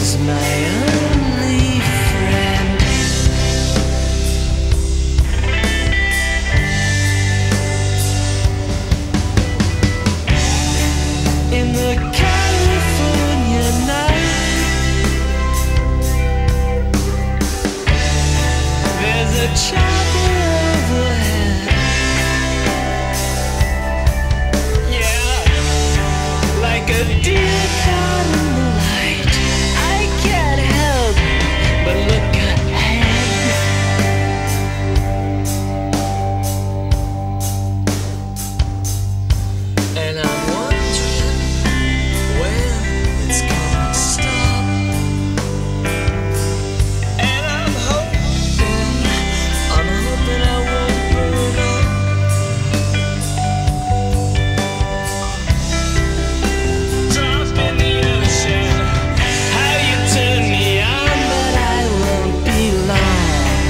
is my only friend. In the California night, there's a chopper overhead. Yeah, like a deer caught in the light. I can't help but look ahead. And I'm wondering when it's gonna stop. And I'm hoping I won't burn up. Drop in the ocean, how you turn me on, but I won't be long.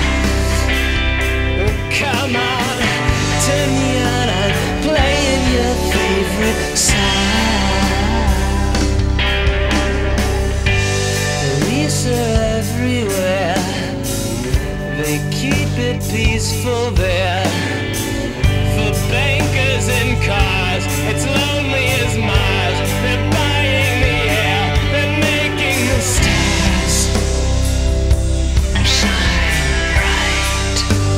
Come on, turn me on, I'm playing your favorite song. Police are everywhere, they keep it peaceful there. For bankers in cars, it's lonely as Mars. They're buying the air, they're making the stars shine bright.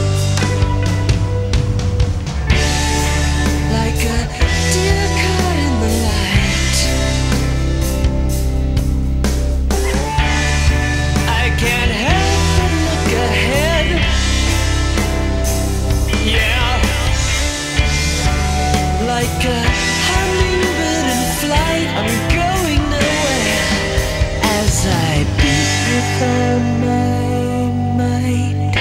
Like a deer caught in the light. I can't help but look ahead. Yeah, like a hummingbird in flight, I'm going nowhere as I beat with all my might.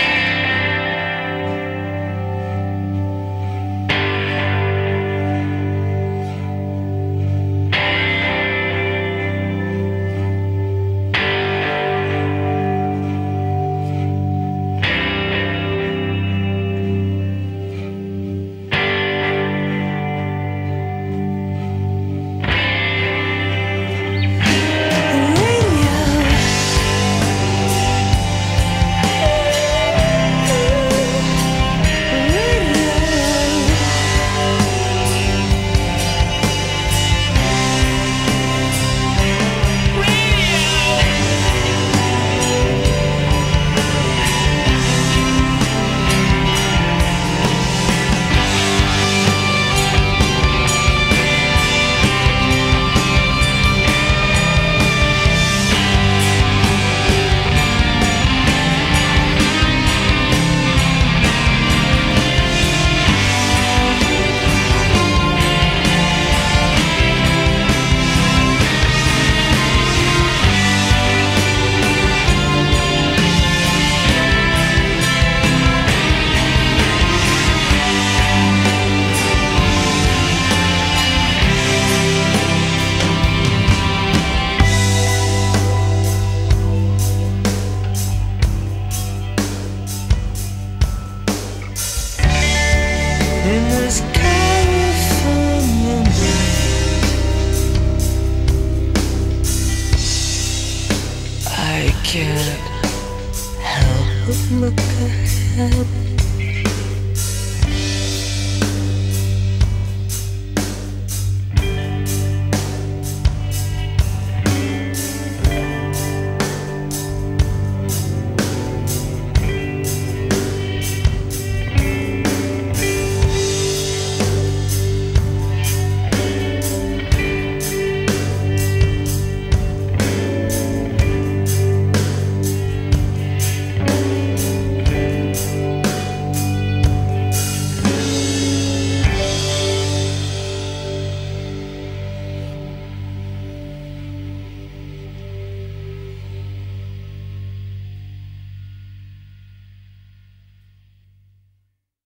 In this California night, I can't help but look ahead.